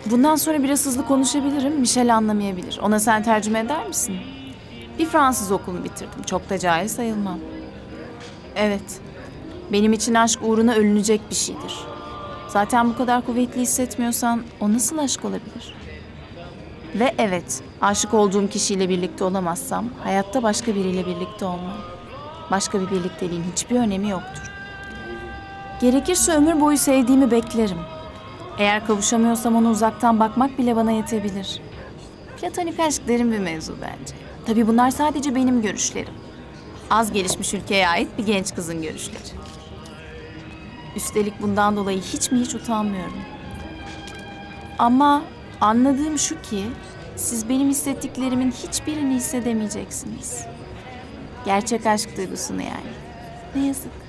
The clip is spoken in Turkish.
Bundan sonra biraz hızlı konuşabilirim. Michel anlamayabilir. Ona sen tercüme eder misin? Bir Fransız okulunu bitirdim. Çok da cahil sayılmam. Evet. Benim için aşk uğruna ölünecek bir şeydir. Zaten bu kadar kuvvetli hissetmiyorsan o nasıl aşk olabilir? Ve evet, aşık olduğum kişiyle birlikte olamazsam hayatta başka biriyle birlikte olmam. Başka bir birlikteliğin hiçbir önemi yoktur. Gerekirse ömür boyu sevdiğimi beklerim. Eğer kavuşamıyorsam ona uzaktan bakmak bile bana yetebilir. Platonik aşk derin bir mevzu bence. Tabii bunlar sadece benim görüşlerim. Az gelişmiş ülkeye ait bir genç kızın görüşleri. Üstelik bundan dolayı hiç mi hiç utanmıyorum. Ama anladığım şu ki siz benim hissettiklerimin hiçbirini hissedemeyeceksiniz. Gerçek aşk duygusunu yani. Ne yazık.